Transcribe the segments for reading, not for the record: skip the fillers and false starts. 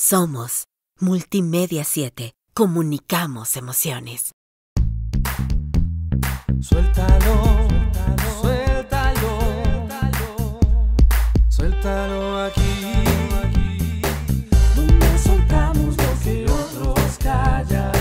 Somos Multimedia 7. Comunicamos emociones. Suéltalo, suéltalo, suéltalo aquí, donde soltamos lo que otros callan.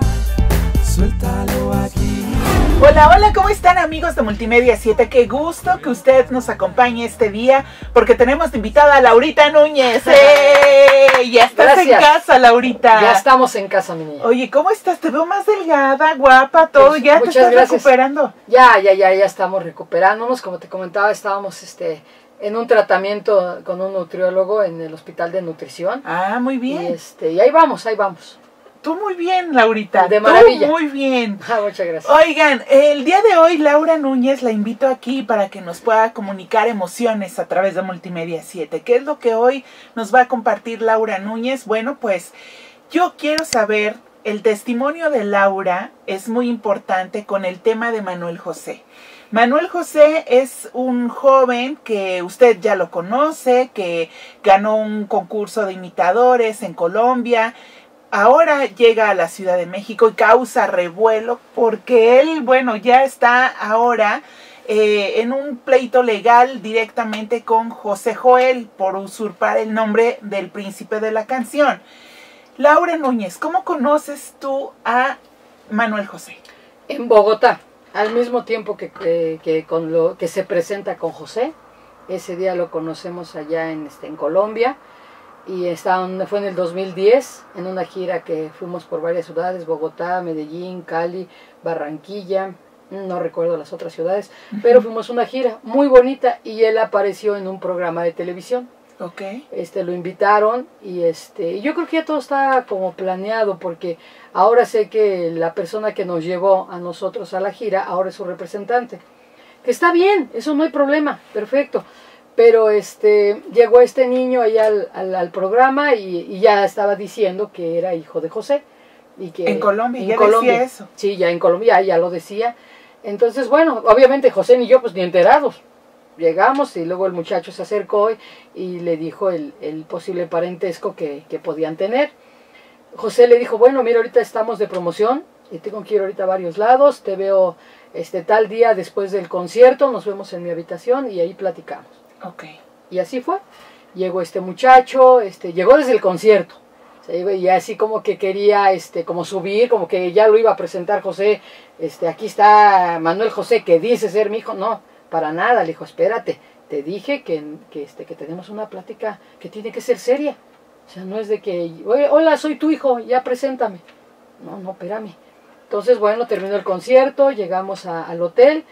Suéltalo aquí. Hola, hola, ¿cómo están amigos de Multimedia 7? Qué gusto que usted nos acompañe este día porque tenemos de invitada a Laurita Núñez. Ya estás en casa, Laurita. Ya estamos en casa, mi niña. Oye, ¿cómo estás? Te veo más delgada, guapa, todo. Pues, ¿Ya te estás recuperando? Ya estamos recuperándonos. Como te comentaba, estábamos en un tratamiento con un nutriólogo en el Hospital de Nutrición. Ah, muy bien. Y ahí vamos, ahí vamos. Tú muy bien, Laurita. De maravilla. Tú muy bien. Muchas gracias. Oigan, el día de hoy Laura Núñez la invito aquí para que nos pueda comunicar emociones a través de Multimedia 7. ¿Qué es lo que hoy nos va a compartir Laura Núñez? Bueno, pues yo quiero saber, el testimonio de Laura es muy importante con el tema de Manuel José. Manuel José es un joven que usted ya lo conoce, que ganó un concurso de imitadores en Colombia. Ahora llega a la Ciudad de México y causa revuelo porque él, bueno, ya está ahora en un pleito legal directamente con José Joel por usurpar el nombre del príncipe de la canción. Laura Núñez, ¿cómo conoces tú a Manuel José? En Bogotá, al mismo tiempo que se presenta con José. Ese día lo conocemos allá en Colombia. Y fue en el 2010, en una gira que fuimos por varias ciudades, Bogotá, Medellín, Cali, Barranquilla, no recuerdo las otras ciudades, pero fuimos una gira muy bonita y él apareció en un programa de televisión. Okay. Lo invitaron y yo creo que ya todo está como planeado, porque ahora sé que la persona que nos llevó a nosotros a la gira ahora es su representante. Que está bien, eso no hay problema, perfecto. Pero llegó este niño ahí al programa y ya estaba diciendo que era hijo de José. Y que en Colombia, ya decía eso. Sí, ya en Colombia ya lo decía. Entonces, bueno, obviamente José ni yo pues ni enterados. Llegamos y luego el muchacho se acercó y le dijo el posible parentesco que podían tener. José le dijo, bueno, mira, ahorita estamos de promoción y tengo que ir ahorita a varios lados. Te veo tal día después del concierto, nos vemos en mi habitación y ahí platicamos. Okay. Y así fue. Llegó este muchacho, llegó desde el concierto. Y así como que quería como subir, como que ya lo iba a presentar José. Aquí está Manuel José, que dice ser mi hijo. No, para nada. Le dijo, espérate, te dije que tenemos una plática que tiene que ser seria. O sea, no es de que, hola, soy tu hijo, ya preséntame. No, espérame. Entonces, bueno, terminó el concierto, llegamos al hotel.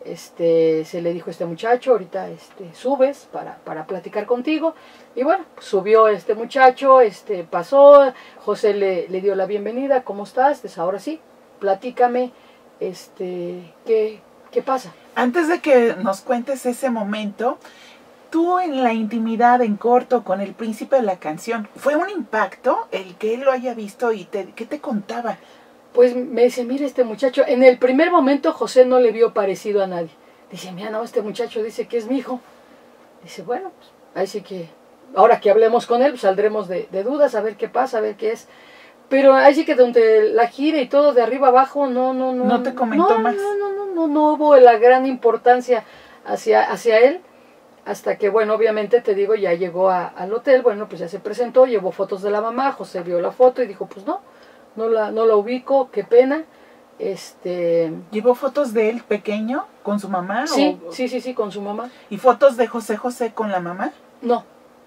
Se le dijo a este muchacho, ahorita subes para platicar contigo. Y bueno, subió este muchacho, pasó, José le dio la bienvenida, ¿cómo estás? Pues ahora sí, platícame, ¿qué pasa? Antes de que nos cuentes ese momento, tú en la intimidad, en corto, con el príncipe de la canción, ¿fue un impacto el que él lo haya visto y qué te contaba? Pues me dice, mira este muchacho, en el primer momento José no le vio parecido a nadie. Dice, mira, no, este muchacho dice que es mi hijo. Dice, bueno, pues, ahí sí que, ahora que hablemos con él, pues, saldremos de dudas, a ver qué pasa, a ver qué es. Pero ahí sí que donde la gira y todo de arriba abajo, no te comentó más. No hubo la gran importancia hacia él. Hasta que, bueno, obviamente te digo, ya llegó al hotel, bueno, pues ya se presentó, llevó fotos de la mamá, José vio la foto y dijo, pues no la ubico, qué pena. ¿Llevó fotos de él pequeño con su mamá? Sí, con su mamá. ¿Y fotos de José José con la mamá? No.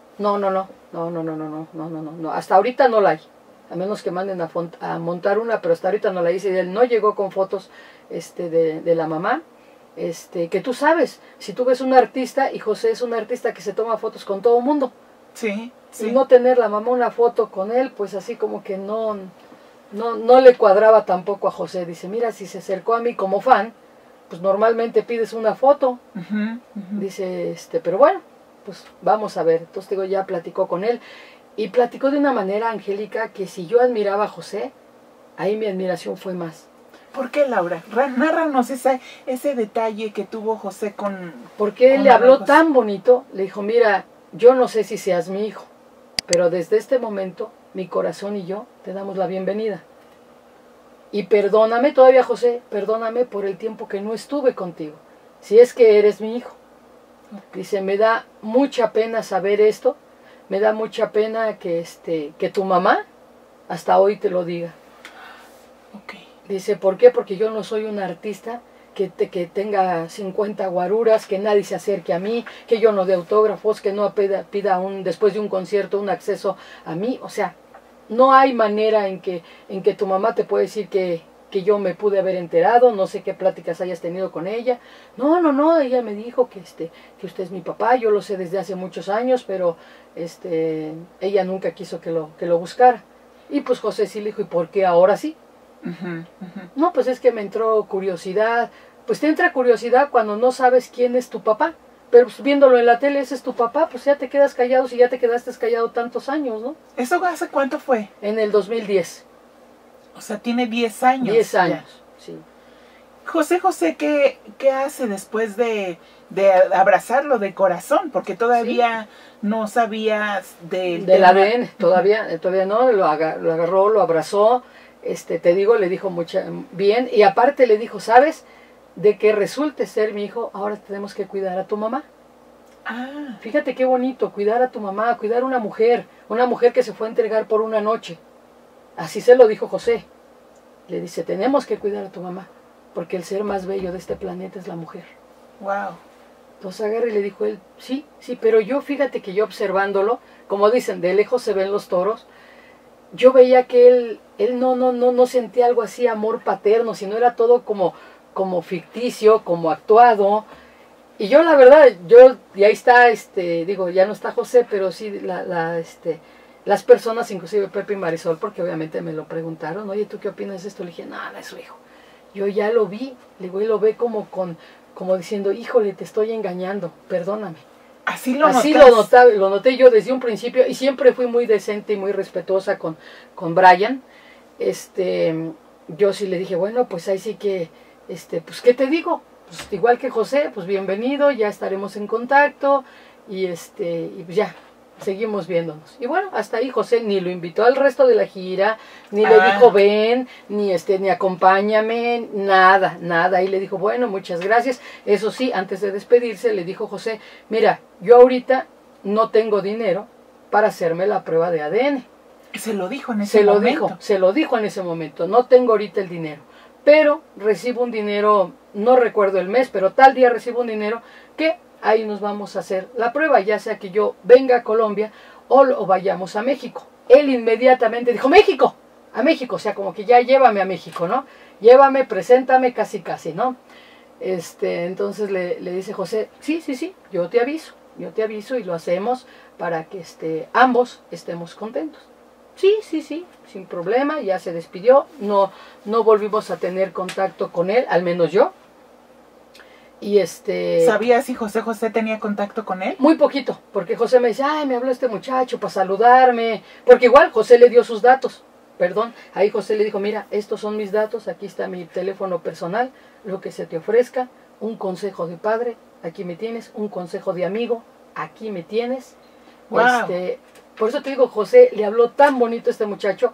Hasta ahorita no la hay. A menos que manden a montar una, pero hasta ahorita no la hice. Él no llegó con fotos de la mamá. Que tú sabes, si tú ves un artista, y José es un artista que se toma fotos con todo el mundo. Sí. Y no tener la mamá una foto con él, pues así como que no le cuadraba tampoco a José. Dice, mira, si se acercó a mí como fan, pues normalmente pides una foto. Dice, pero bueno, pues vamos a ver. Entonces digo, ya platicó con él. Y platicó de una manera, Angélica, que si yo admiraba a José, ahí mi admiración fue más. ¿Por qué, Laura? Nárranos ese detalle que tuvo José con... Porque él le habló tan bonito, le dijo, mira, yo no sé si seas mi hijo, pero desde este momento mi corazón y yo te damos la bienvenida. Y perdóname todavía, José, perdóname por el tiempo que no estuve contigo, si es que eres mi hijo. Dice, me da mucha pena saber esto, me da mucha pena que tu mamá hasta hoy te lo diga. Okay. Dice, ¿por qué? Porque yo no soy una artista que tenga 50 guaruras, que nadie se acerque a mí, que yo no dé autógrafos, que no pida después de un concierto un acceso a mí. O sea, no hay manera en que tu mamá te puede decir que yo me pude haber enterado, no sé qué pláticas hayas tenido con ella. No, ella me dijo que usted es mi papá, yo lo sé desde hace muchos años, pero ella nunca quiso que lo buscara. Y pues José sí le dijo, ¿y por qué ahora sí? No, pues es que me entró curiosidad. Pues te entra curiosidad cuando no sabes quién es tu papá, pero pues, viéndolo en la tele, ese es tu papá, pues ya te quedas callado si ya te quedaste callado tantos años, ¿no? ¿Eso hace cuánto fue? En el 2010. O sea, tiene 10 años. 10 años, ya. sí. José, ¿qué hace después de abrazarlo de corazón? Porque todavía no sabías del ADN, todavía no, lo agarró, lo abrazó, te digo, le dijo bien, y aparte le dijo, ¿sabes? De que resulte ser mi hijo, ahora tenemos que cuidar a tu mamá. Ah. Fíjate qué bonito, cuidar a tu mamá, cuidar a una mujer que se fue a entregar por una noche. Así se lo dijo José. Le dice, tenemos que cuidar a tu mamá, porque el ser más bello de este planeta es la mujer. Wow. Entonces agarra y le dijo él, sí, pero yo fíjate que yo observándolo, como dicen, de lejos se ven los toros, yo veía que él no sentía algo así, amor paterno, sino era todo como ficticio, como actuado. Y yo la verdad, y ahí está, digo, ya no está José, pero sí las personas, inclusive Pepe y Marisol, porque obviamente me lo preguntaron, oye, ¿tú qué opinas de esto? Le dije, nada, es su hijo. Yo ya lo vi, le digo, y lo ve como diciendo, híjole, te estoy engañando, perdóname. Así lo noté yo desde un principio, y siempre fui muy decente y muy respetuosa con Brian. Yo sí le dije, bueno, pues ahí sí que, pues, ¿qué te digo? Pues igual que José, pues bienvenido, ya estaremos en contacto, y pues ya, seguimos viéndonos. Y bueno, hasta ahí José ni lo invitó al resto de la gira, ni le dijo ven, ni acompáñame, nada. Ahí le dijo, bueno, muchas gracias. Eso sí, antes de despedirse, le dijo José, mira, yo ahorita no tengo dinero para hacerme la prueba de ADN. Se lo dijo en ese momento. Se lo dijo en ese momento, no tengo ahorita el dinero, pero recibo un dinero, no recuerdo el mes, pero tal día recibo un dinero que ahí nos vamos a hacer la prueba, ya sea que yo venga a Colombia o vayamos a México. Él inmediatamente dijo, México, a México, o sea, como que ya llévame a México, ¿no? Llévame, preséntame, casi, ¿no? Entonces le dice José, sí, yo te aviso y lo hacemos para que ambos estemos contentos. Sí, sin problema, ya se despidió, no volvimos a tener contacto con él, al menos yo. Y ¿Sabías si José tenía contacto con él? Muy poquito, porque José me dice, ay, me habló este muchacho para saludarme, porque igual José le dio sus datos, ahí José le dijo, mira, estos son mis datos, aquí está mi teléfono personal, lo que se te ofrezca, un consejo de padre, aquí me tienes, un consejo de amigo, aquí me tienes. Wow. Por eso te digo, José le habló tan bonito a este muchacho,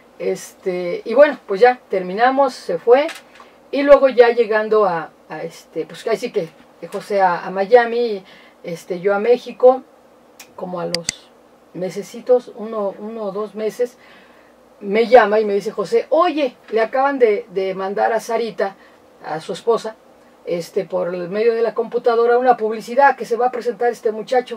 y bueno, pues ya terminamos, se fue, y luego ya llegando pues ahí sí que José a Miami, yo a México, como a los mesecitos, uno o 2 meses, me llama y me dice José, oye, le acaban de mandar a Sarita, a su esposa, por el medio de la computadora una publicidad que se va a presentar este muchacho,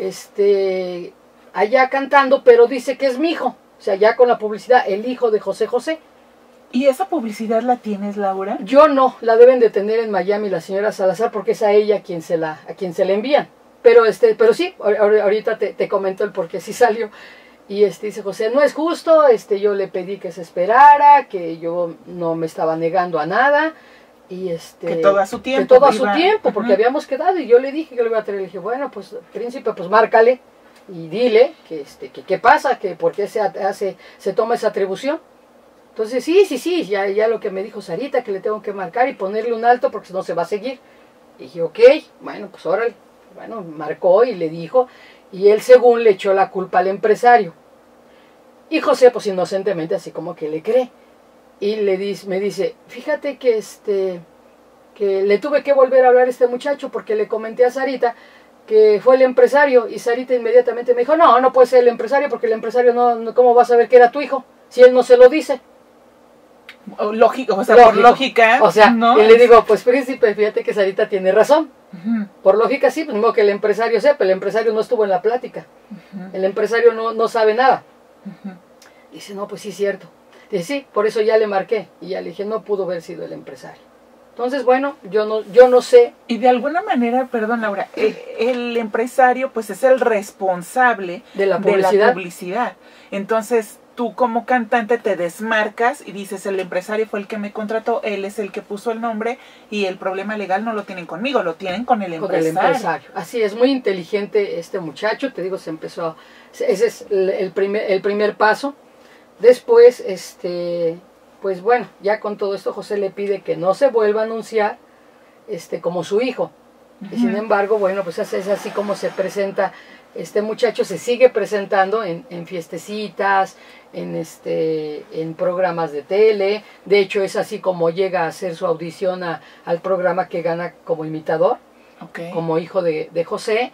allá cantando, pero dice que es mi hijo, o sea, ya con la publicidad, el hijo de José José. ¿Y esa publicidad la tienes, Laura? Yo no, la deben de tener en Miami la señora Salazar, porque es a ella a quien se la envían. Pero sí, ahorita te comento el por qué sí salió. Y dice José, no es justo, yo le pedí que se esperara, que yo no me estaba negando a nada. Y que todo a su tiempo. Que todo a su tiempo, porque habíamos quedado, y yo le dije que lo iba a traer. Le dije, bueno, pues, príncipe, pues márcale y dile que qué pasa, que por qué se toma esa atribución. Entonces, sí, ya lo que me dijo Sarita, que le tengo que marcar y ponerle un alto porque si no se va a seguir. Y dije, ok, bueno, pues órale. Bueno, marcó y le dijo, Y él, según, le echó la culpa al empresario. Y José, pues inocentemente, así como que le cree. Y me dice, fíjate que que le tuve que volver a hablar a este muchacho porque le comenté a Sarita que fue el empresario, y Sarita inmediatamente me dijo, no puede ser el empresario, porque el empresario ¿cómo va a saber que era tu hijo si él no se lo dice? Lógico, o sea, por lógica. O sea, ¿no? Y le digo, pues príncipe, fíjate que Sarita tiene razón. Por lógica sí, pues mismo que el empresario sepa, el empresario no estuvo en la plática. El empresario no sabe nada. Dice, no, pues sí es cierto. Dice, sí, por eso ya le marqué. Y ya le dije, no pudo haber sido el empresario. Entonces, bueno, yo no sé. Y de alguna manera, perdón Laura, el empresario pues es el responsable de la publicidad. Entonces, tú como cantante te desmarcas y dices, el empresario fue el que me contrató, él es el que puso el nombre, y el problema legal no lo tienen conmigo, lo tienen con el empresario. Así es, muy inteligente este muchacho, te digo, ese es el primer paso. Después, pues bueno, ya con todo esto José le pide que no se vuelva a anunciar como su hijo. Y sin embargo, bueno, pues es así como se presenta este muchacho, se sigue presentando en fiestecitas, en programas de tele. De hecho, es así como llega a hacer su audición al programa que gana como imitador, como hijo de José.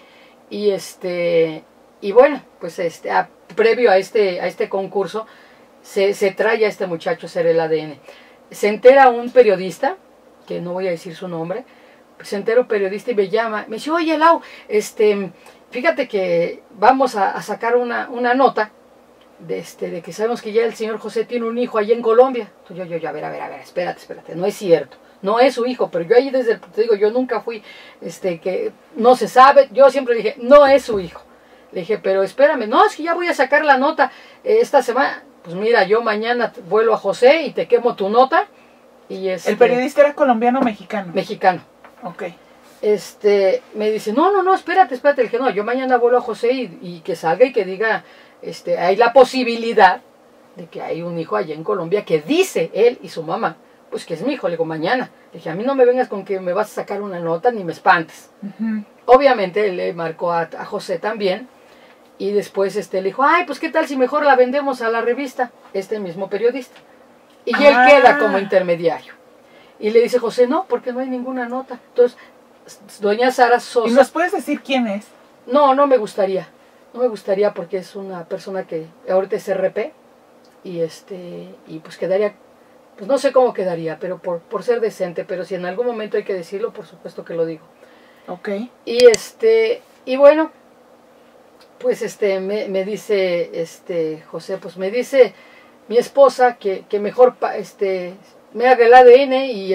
Y bueno, pues previo a este concurso, se trae a este muchacho a hacer el ADN. Se entera un periodista, que no voy a decir su nombre, se entera un periodista y me llama, me dice, oye Lau, fíjate que vamos a sacar una nota de que sabemos que ya el señor José tiene un hijo allá en Colombia. Entonces yo, a ver, espérate, no es cierto, no es su hijo, pero yo ahí te digo, yo nunca fui, que no se sabe, yo siempre dije, no es su hijo. Le dije, pero espérame, no, es que ya voy a sacar la nota esta semana. Pues mira, yo mañana vuelo a José y te quemo tu nota. Y ¿El periodista era colombiano o mexicano? Mexicano. Ok. Me dice, no, espérate. Le dije, no, yo mañana vuelo a José y que salga y que diga, hay la posibilidad de que hay un hijo allá en Colombia que dice él y su mamá, pues que es mi hijo. Le digo, mañana. Le dije, a mí no me vengas con que me vas a sacar una nota ni me espantes. Obviamente él le marcó a José también. Y después le dijo, ay, pues qué tal si mejor la vendemos a la revista, este mismo periodista. Y él queda como intermediario. Y le dice José, no, porque no hay ninguna nota. Entonces, doña Sara Sosa... ¿Y nos puedes decir quién es? No me gustaría. No me gustaría porque es una persona que ahorita es RP. Y pues quedaría, pues no sé cómo quedaría, pero por ser decente. Pero si en algún momento hay que decirlo, por supuesto que lo digo. Ok. Y bueno... Pues me dice José, pues me dice mi esposa que mejor me haga el ADN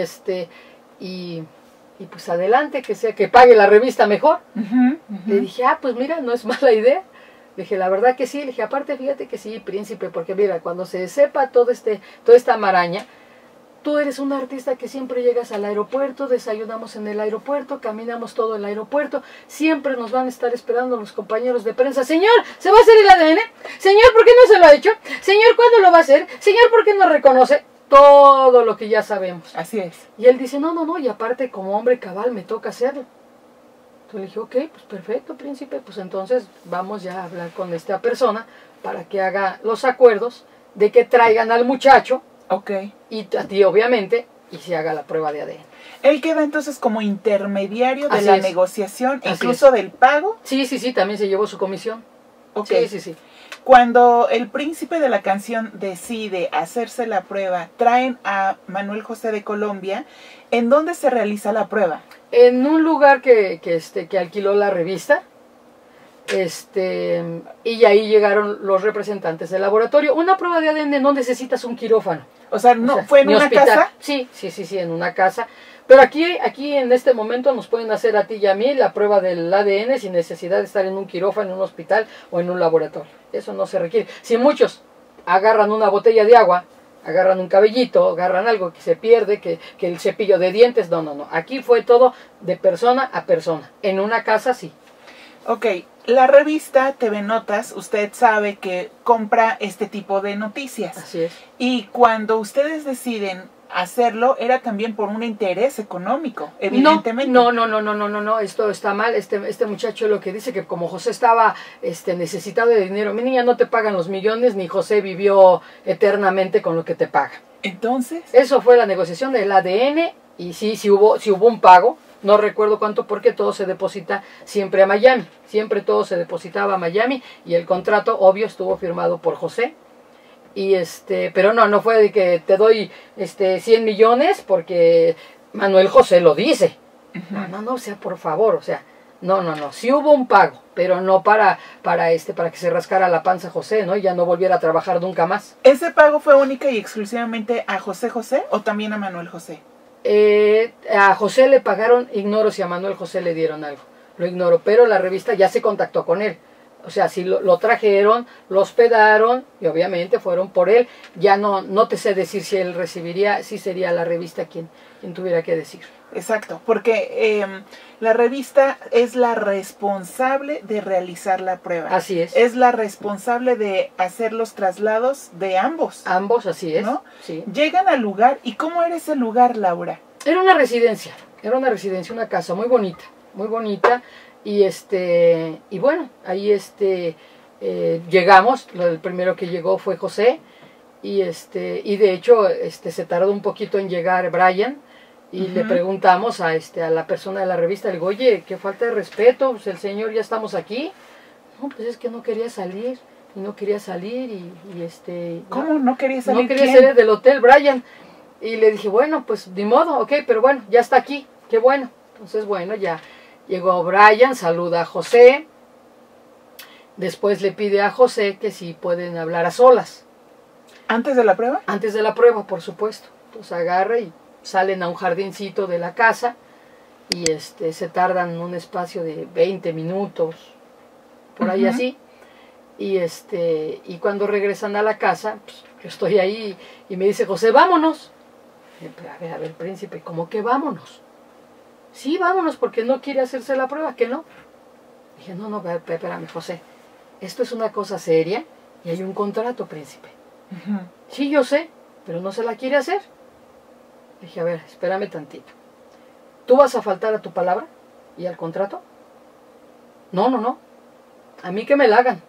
y pues adelante, que pague la revista mejor. Le dije, pues mira, no es mala idea. Le dije, la verdad que sí. Le dije, aparte fíjate que sí, príncipe, porque mira, cuando se sepa toda esta maraña, tú eres un artista que siempre llegas al aeropuerto, desayunamos en el aeropuerto, caminamos todo el aeropuerto, siempre nos van a estar esperando los compañeros de prensa. Señor, ¿se va a hacer el ADN? Señor, ¿por qué no se lo ha hecho? Señor, ¿cuándo lo va a hacer? Señor, ¿por qué no reconoce? Todo lo que ya sabemos. Así es. Y él dice, no, y aparte como hombre cabal me toca hacerlo. Entonces le dije, ok, pues perfecto, príncipe, pues entonces vamos ya a hablar con esta persona para que haga los acuerdos de que traigan al muchacho. Ok. Y a ti, obviamente, y se haga la prueba de ADN. Él queda entonces como intermediario de la negociación, Así incluso del pago. Sí, también se llevó su comisión. Ok. Sí. Cuando el príncipe de la canción decide hacerse la prueba, traen a Manuel José de Colombia. ¿En dónde se realiza la prueba? En un lugar que alquiló la revista. Y ahí llegaron los representantes del laboratorio. Una prueba de ADN no necesitas un quirófano. O sea, ¿fue en una casa? Sí, en una casa. Pero aquí en este momento nos pueden hacer a ti y a mí la prueba del ADN sin necesidad de estar en un quirófano, en un hospital o en un laboratorio. Eso no se requiere. Si muchos agarran una botella de agua, agarran un cabellito, agarran algo que se pierde, que el cepillo de dientes, no. Aquí fue todo de persona a persona. En una casa sí. Ok, la revista TV Notas, usted sabe que compra este tipo de noticias. Así es. Y cuando ustedes deciden hacerlo era también por un interés económico, evidentemente. No, esto está mal. Este muchacho lo que dice que como José estaba necesitado de dinero, mi niña, no te pagan los millones, ni José vivió eternamente con lo que te paga. Entonces, Eso fue la negociación del ADN, y sí hubo un pago, no recuerdo cuánto, porque todo se deposita siempre a Miami, siempre todo se depositaba a Miami, y el contrato, obvio, estuvo firmado por José. Y pero no fue de que te doy 100 millones porque Manuel José lo dice. No, o sea, por favor, o sea, no, sí hubo un pago, pero no para que se rascara la panza José, ¿no? Y ya no volviera a trabajar nunca más. ¿ese pago fue única y exclusivamente a José José o también a Manuel José? A José le pagaron, ignoro si a Manuel José le dieron algo, lo ignoro, pero la revista ya se contactó con él. O sea, si lo trajeron, lo hospedaron y obviamente fueron por él. Ya no te sé decir si él recibiría, si sería la revista quien tuviera que decir. Exacto, porque la revista es la responsable de realizar la prueba. Así es. Es la responsable de hacer los traslados de ambos. Ambos, así es. ¿No? Sí. Llegan al lugar. ¿Y cómo era ese lugar, Laura? Era una residencia, una casa muy bonita, muy bonita. Y bueno, ahí llegamos, el primero que llegó fue José, y de hecho se tardó un poquito en llegar Brian, y le preguntamos a la persona de la revista, le digo, oye, qué falta de respeto, pues el señor, ya estamos aquí. No, pues es que no quería salir, ¿Cómo no quería salir? No quería salir del hotel, Brian. Y le dije, bueno, pues ni modo, ok, pero bueno, ya está aquí, qué bueno. Entonces, bueno, ya llegó Brian, saluda a José, después le pide a José que si pueden hablar a solas. ¿Antes de la prueba? Antes de la prueba, por supuesto. Entonces agarra y salen a un jardincito de la casa y se tardan un espacio de 20 minutos, por ahí así. Y cuando regresan a la casa, pues, yo estoy ahí y me dice José, vámonos. A ver, príncipe, ¿cómo que vámonos? Sí, vámonos, porque no quiere hacerse la prueba, ¿que no? Dije, no, espérame, José, esto es una cosa seria y hay un contrato, príncipe. Sí, yo sé, pero no se la quiere hacer. Dije, a ver, espérame tantito. ¿Tú vas a faltar a tu palabra y al contrato? No, a mí que me la hagan.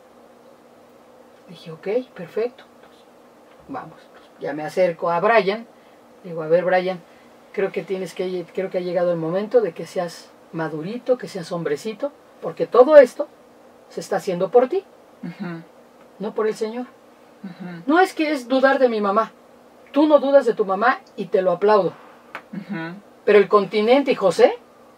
Dije, ok, perfecto. Entonces, vamos, ya me acerco a Brian, digo, a ver, Brian, creo que ha llegado el momento de que seas madurito, que seas hombrecito, porque todo esto se está haciendo por ti, no por el Señor. No es que es dudar de mi mamá, tú no dudas de tu mamá y te lo aplaudo, pero el continente y José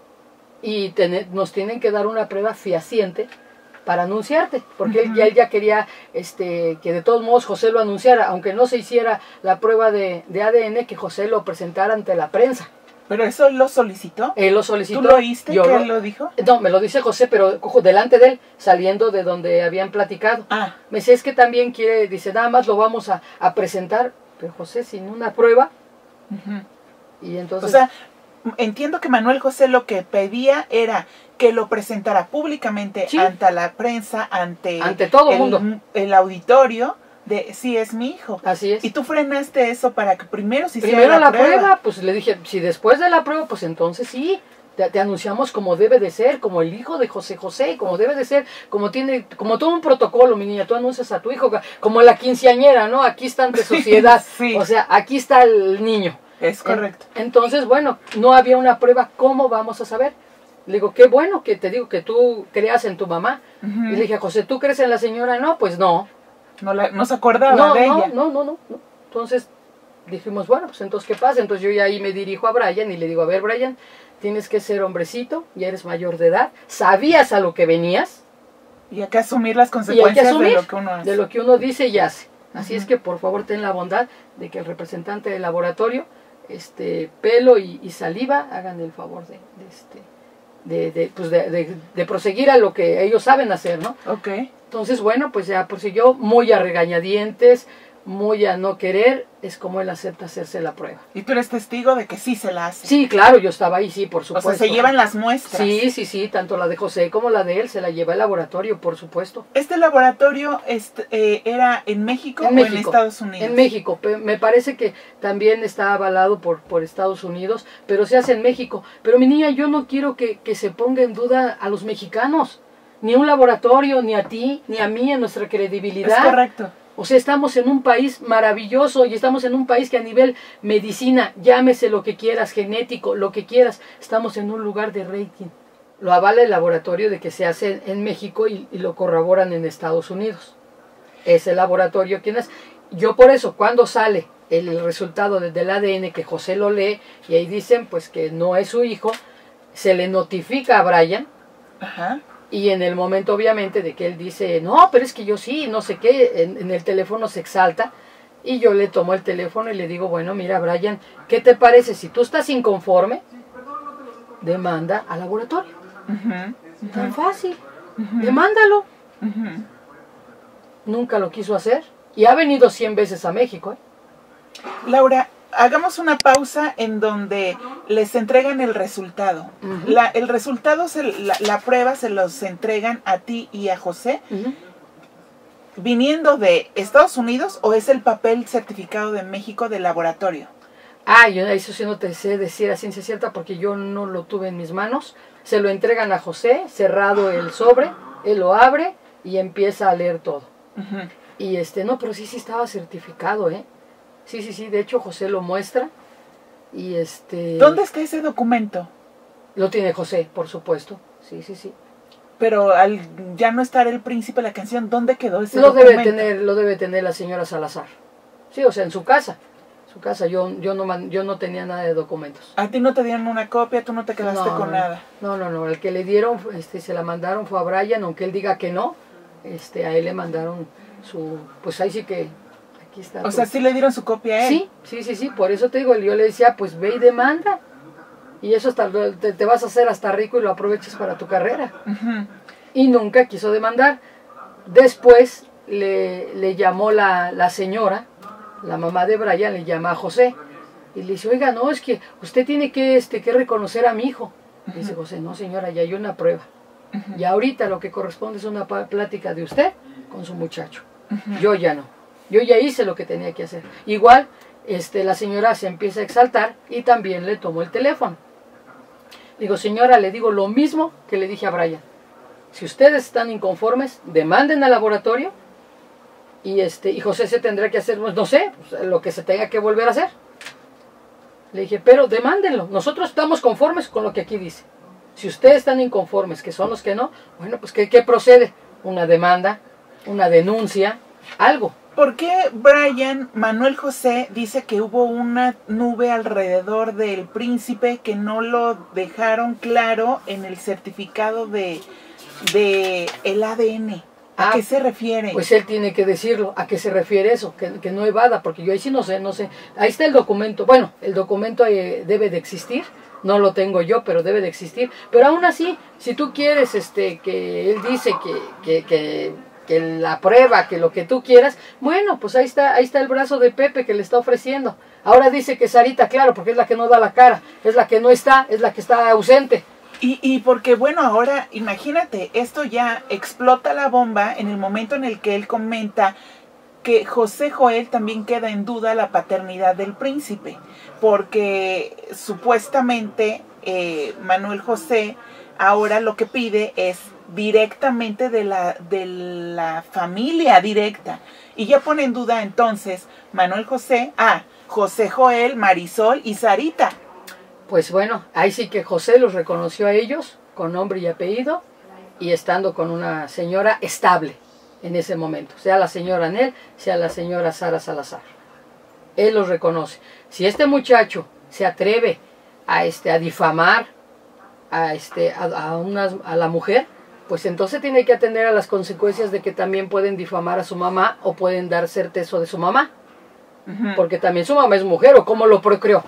nos tienen que dar una prueba fehaciente para anunciarte, porque él ya quería que de todos modos José lo anunciara, aunque no se hiciera la prueba de ADN, que José lo presentara ante la prensa. ¿Pero eso lo solicitó? Él lo solicitó. ¿Tú lo oíste que él lo dijo? No, me lo dice José, pero delante de él, saliendo de donde habían platicado. Me dice, es que también quiere, dice, nada más lo vamos a presentar, pero José sin una prueba. Y entonces... O sea, entiendo que Manuel José lo que pedía era que lo presentara públicamente ante la prensa, ante todo el mundo, el auditorio, de sí es mi hijo. Así es. Y tú frenaste eso para que primero se hiciera la prueba. Pues le dije, si después de la prueba, pues entonces sí, te anunciamos como debe de ser, como el hijo de José José, como debe de ser, como todo un protocolo, mi niña, tú anuncias a tu hijo, como la quinceañera, ¿no? Aquí está ante sociedad, o sea, aquí está el niño. Es correcto. Entonces, bueno, no había una prueba, ¿cómo vamos a saber? Le digo, qué bueno que te digo que tú creas en tu mamá. Y le dije, José, ¿tú crees en la señora? No, pues no. No se acordaba de ella. No. Entonces dijimos, bueno, pues entonces, ¿qué pasa? Entonces yo ya ahí me dirijo a Brian y le digo, a ver, Brian, tienes que ser hombrecito, ya eres mayor de edad, sabías a lo que venías. Y hay que asumir las consecuencias de lo que uno hace. De lo que uno dice y hace. Así es que, por favor, ten la bondad de que el representante del laboratorio, Pelo y Saliva, hagan el favor de proseguir a lo que ellos saben hacer, ¿no? Ok. Entonces, bueno, pues ya prosiguió muy a regañadientes, muy a no querer, es como él acepta hacerse la prueba. Y tú eres testigo de que sí se la hace. Sí, claro, yo estaba ahí, sí, por supuesto. O sea, se llevan las muestras. Sí, sí, sí, tanto la de José como la de él se la lleva al laboratorio, por supuesto. ¿Este laboratorio era en México o en Estados Unidos? En México, me parece que también está avalado por Estados Unidos, pero se hace en México. Pero mi niña, yo no quiero que se ponga en duda a los mexicanos, ni a un laboratorio, ni a ti, ni a mí, en nuestra credibilidad. Es correcto. O sea, estamos en un país maravilloso y estamos en un país que a nivel medicina, llámese lo que quieras, genético, lo que quieras, estamos en un lugar de rating. Lo avala el laboratorio de que se hace en México y lo corroboran en Estados Unidos. Es el laboratorio quien es. Yo por eso, cuando sale el resultado del ADN, que José lo lee y ahí dicen pues que no es su hijo, se le notifica a Brian. Ajá. Y en el momento, obviamente, de que él dice, no, pero es que yo sí, no sé qué, en el teléfono se exalta. Y yo le tomo el teléfono y le digo, bueno, mira, Brian, ¿qué te parece? Si tú estás inconforme, demanda al laboratorio. Tan fácil. Demándalo. Nunca lo quiso hacer. Y ha venido 100 veces a México. Laura, hagamos una pausa en donde les entregan el resultado. El resultado, la prueba se los entregan a ti y a José. ¿Viniendo de Estados Unidos o es el papel certificado de México del laboratorio? Yo eso sí no te sé decir a ciencia cierta porque yo no lo tuve en mis manos. Se lo entregan a José, cerrado el sobre, él lo abre y empieza a leer todo. Y no, pero sí estaba certificado, Sí, de hecho José lo muestra y ¿Dónde está ese documento? Lo tiene José, por supuesto, sí. Pero al ya no estar el príncipe de la canción, ¿dónde quedó ese documento? Lo debe tener la señora Salazar. Sí, o sea, en su casa. Yo no tenía nada de documentos. ¿A ti no te dieron una copia? ¿Tú no te quedaste con nada? No, el que le dieron, se la mandaron fue a Brian, aunque él diga que no, a él le mandaron pues ahí sí que, aquí está. O sea, ¿sí le dieron su copia a él? Sí, por eso te digo, yo le decía, pues ve y demanda, y eso hasta te vas a hacer hasta rico y lo aprovechas para tu carrera. Y nunca quiso demandar. Después le llamó la señora, la mamá de Brian, le llama a José, y le dice, oiga, no, es que usted tiene que reconocer a mi hijo. Dice José, no señora, ya hay una prueba. Y ahorita lo que corresponde es una plática de usted con su muchacho. Yo ya no. Yo ya hice lo que tenía que hacer. Igual, la señora se empieza a exaltar y también le tomó el teléfono. Digo, señora, le digo lo mismo que le dije a Brian. Si ustedes están inconformes, demanden al laboratorio y José se tendrá que hacer, pues, no sé, pues, lo que se tenga que volver a hacer. Le dije, pero demándenlo. Nosotros estamos conformes con lo que aquí dice. Si ustedes están inconformes, que son los que no, bueno, pues ¿qué procede? Una demanda, una denuncia, algo. ¿Por qué Manuel José dice que hubo una nube alrededor del príncipe que no lo dejaron claro en el certificado de el ADN? ¿A qué se refiere? Pues él tiene que decirlo. ¿A qué se refiere eso? Que no evada, porque yo ahí sí no sé. Ahí está el documento. Bueno, el documento debe de existir. No lo tengo yo, pero debe de existir. Pero aún así, si tú quieres que él dice que la prueba, que lo que tú quieras, bueno, pues ahí está el brazo de Pepe que le está ofreciendo. Ahora dice que Sarita, claro, porque es la que no da la cara, es la que no está, es la que está ausente. Y porque, bueno, ahora imagínate, esto ya explota la bomba en el momento en el que él comenta que José Joel también queda en duda la paternidad del príncipe, porque supuestamente Manuel José ahora lo que pide es directamente de la familia directa, y ya pone en duda entonces Manuel José a José Joel, Marisol y Sarita. Pues bueno, ahí sí que José los reconoció a ellos con nombre y apellido y estando con una señora estable en ese momento, sea la señora Anel, sea la señora Sara Salazar. Él los reconoce. Si este muchacho se atreve a difamar a la mujer, pues entonces tiene que atender a las consecuencias de que también pueden difamar a su mamá o pueden dar certeza de su mamá. Porque también su mamá es mujer, o cómo lo procreó.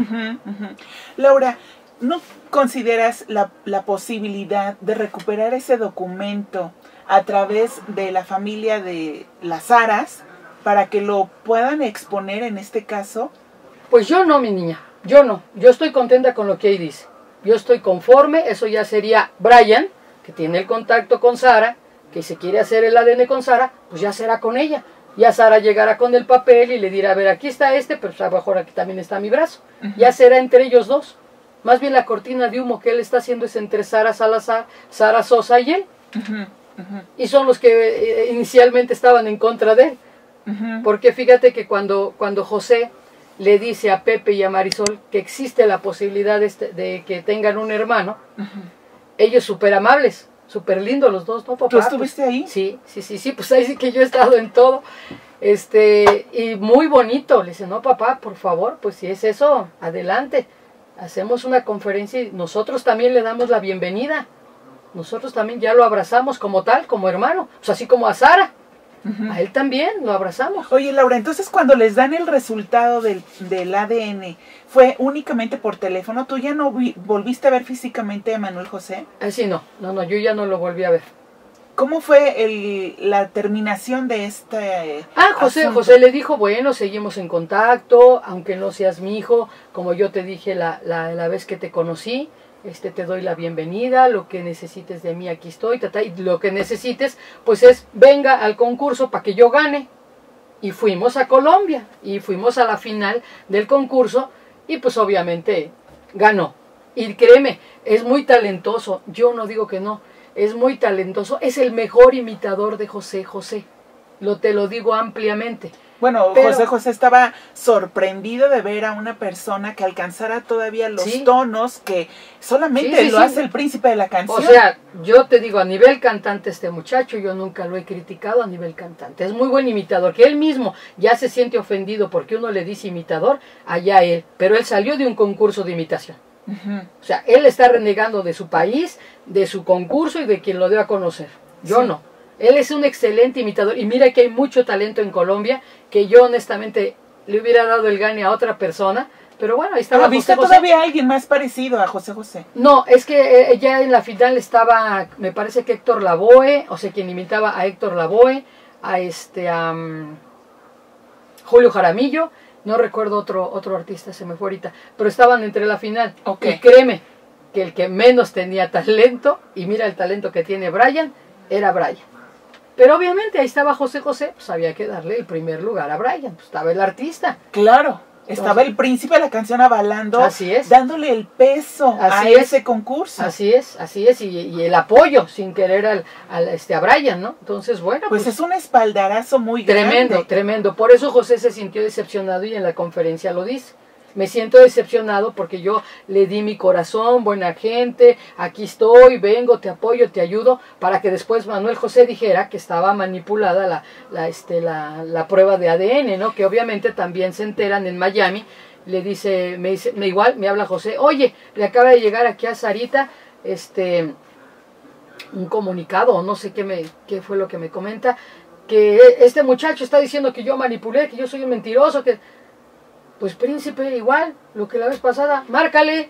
Laura, ¿no consideras la posibilidad de recuperar ese documento a través de la familia de las Saras para que lo puedan exponer en este caso? Pues yo no, mi niña, yo no. Yo estoy contenta con lo que ahí dice. Yo estoy conforme, eso ya sería Brian, que tiene el contacto con Sara, que se quiere hacer el ADN con Sara, pues ya será con ella. Ya Sara llegará con el papel y le dirá, a ver, aquí está este, pero a lo mejor aquí también está mi brazo. Ya será entre ellos dos. Más bien la cortina de humo que él está haciendo es entre Sara Salazar, Sara Sosa y él. Y son los que inicialmente estaban en contra de él. Porque fíjate que cuando José le dice a Pepe y a Marisol que existe la posibilidad de que tengan un hermano, ellos súper amables, súper lindos los dos, ¿no, papá? ¿Tú estuviste ahí? Sí, pues ahí sí que yo he estado en todo. Y muy bonito. Le dice, no, papá, por favor, pues si es eso, adelante. Hacemos una conferencia y nosotros también le damos la bienvenida. Nosotros también ya lo abrazamos como tal, como hermano. Pues así como a Sara. A él también lo abrazamos. Oye, Laura, entonces cuando les dan el resultado del ADN, ¿fue únicamente por teléfono? ¿Tú ya no volviste a ver físicamente a Manuel José? Así no, yo ya no lo volví a ver. ¿Cómo fue la terminación de este José le dijo, bueno, seguimos en contacto, aunque no seas mi hijo, como yo te dije la vez que te conocí, te doy la bienvenida, lo que necesites de mí aquí estoy, y lo que necesites, pues venga al concurso para que yo gane. Y fuimos a Colombia, y fuimos a la final del concurso, y pues obviamente ganó. Y créeme, es muy talentoso, yo no digo que no, es muy talentoso, es el mejor imitador de José José, te lo digo ampliamente. Bueno, pero José José estaba sorprendido de ver a una persona que alcanzara todavía los tonos que solamente lo hace el príncipe de la canción. O sea, yo te digo, a nivel cantante este muchacho, yo nunca lo he criticado a nivel cantante. Es muy buen imitador, que él mismo ya se siente ofendido porque uno le dice imitador, allá él. Pero él salió de un concurso de imitación. O sea, él está renegando de su país, de su concurso y de quien lo dio a conocer. Yo no. Él es un excelente imitador y mira que hay mucho talento en Colombia que yo honestamente le hubiera dado el gane a otra persona, pero bueno, ahí estaba ¿Viste todavía alguien más parecido a José José? No, es que ya en la final estaba, me parece que Héctor Lavoe, o sea, quien imitaba a Héctor Lavoe, a Julio Jaramillo, no recuerdo otro artista, se me fue ahorita, pero estaban entre la final. Y créeme que el que menos tenía talento, y mira el talento que tiene Brian, era Brian. Pero obviamente ahí estaba José José, pues había que darle el primer lugar a Brian, pues estaba el artista. Claro, estaba el príncipe de la canción avalando, así es, dándole el peso a ese concurso. Así es, y el apoyo sin querer a Brian, ¿no? Entonces, bueno. Pues es un espaldarazo muy grande. Tremendo. Por eso José se sintió decepcionado y en la conferencia lo dice. Me siento decepcionado porque yo le di mi corazón, buena gente, aquí estoy, vengo, te apoyo, te ayudo, para que después Manuel José dijera que estaba manipulada la prueba de ADN, ¿no? Que obviamente también se enteran en Miami, me habla José, oye, le acaba de llegar aquí a Sarita, un comunicado, o no sé qué fue lo que me comenta, que este muchacho está diciendo que yo manipulé, que yo soy un mentiroso, que... Pues príncipe, igual, lo que la vez pasada, márcale.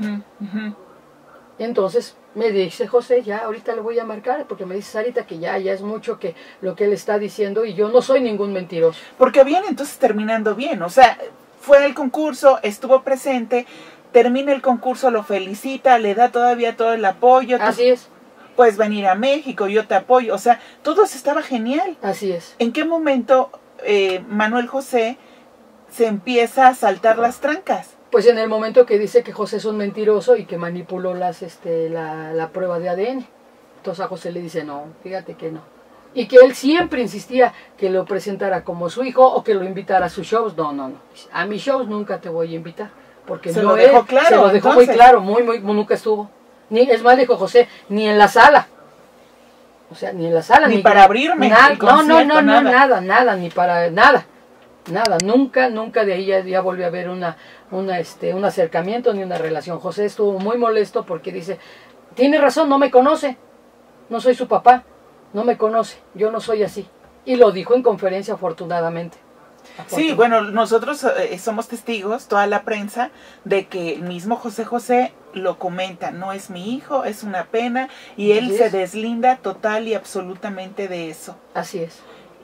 Entonces me dice José, ya ahorita le voy a marcar, porque me dice Sarita que ya es mucho que lo que él está diciendo y yo no soy ningún mentiroso. Porque viene entonces terminando bien, o sea, fue al concurso, estuvo presente, termina el concurso, lo felicita, le da todavía todo el apoyo. Así es. Puedes venir a México, yo te apoyo, o sea, todo estaba genial. Así es. ¿En qué momento Manuel José se empieza a saltar las trancas? Pues en el momento que dice que José es un mentiroso y que manipuló la prueba de ADN. Entonces a José le dice, no, fíjate que no. Y que él siempre insistía que lo presentara como su hijo o que lo invitara a sus shows. No. A mis shows nunca te voy a invitar. Porque se lo dejó claro. Se lo dejó muy claro, muy, nunca estuvo. Es más, dijo José, ni en la sala. O sea, ni en la sala. Ni para abrirme. Nada, nada, ni para nada. Nada, nunca de ahí ya volvió a haber un acercamiento ni una relación. José estuvo muy molesto porque dice, tiene razón, no me conoce, no soy su papá, no me conoce, yo no soy así. Y lo dijo en conferencia afortunadamente. Sí, bueno, nosotros somos testigos, toda la prensa, de que el mismo José José lo comenta, no es mi hijo, es una pena, y él se deslinda total y absolutamente de eso. Así es.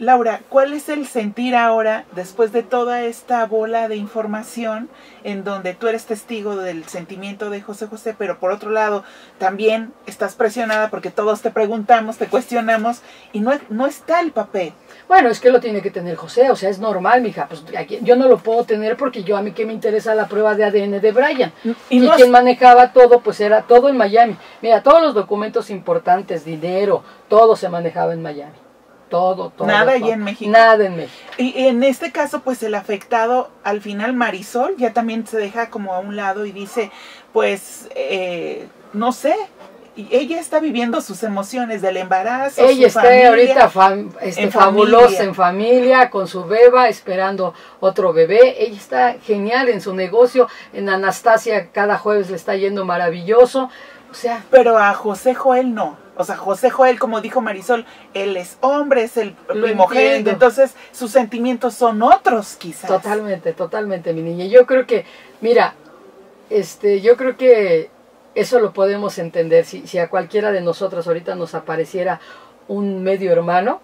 Laura, ¿cuál es el sentir ahora después de toda esta bola de información en donde tú eres testigo del sentimiento de José José, pero por otro lado también estás presionada porque todos te preguntamos, te cuestionamos y no está el papel? Bueno, es que lo tiene que tener José, o sea, es normal, mija. Pues aquí, yo no lo puedo tener porque a mí que me interesa la prueba de ADN de Brian. Y no quien manejaba todo, pues era todo en Miami. Mira, todos los documentos importantes, dinero, todo se manejaba en Miami. Todo. Nada allí en México. Nada en México. Y en este caso, pues el afectado, al final Marisol, ya también se deja como a un lado y dice, pues, no sé, ella está viviendo sus emociones del embarazo. Ella está familia, ahorita fabulosa en familia, con su beba, esperando otro bebé. Ella está genial en su negocio. En Anastasia cada jueves le está yendo maravilloso. O sea, pero a José Joel no. O sea, José Joel, como dijo Marisol, él es hombre, es el primogénito, entonces sus sentimientos son otros quizás. Totalmente, mi niña. Yo creo que, mira, yo creo que eso lo podemos entender. Si a cualquiera de nosotras ahorita nos apareciera un medio hermano,